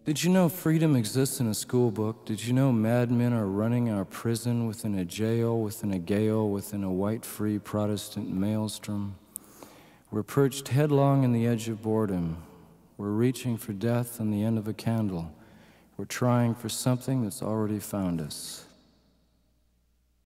Did you know freedom exists in a school book? Did you know madmen are running our prison within a jail, within a gale, within a white-free Protestant maelstrom? We're perched headlong in the edge of boredom. We're reaching for death on the end of a candle. We're trying for something that's already found us.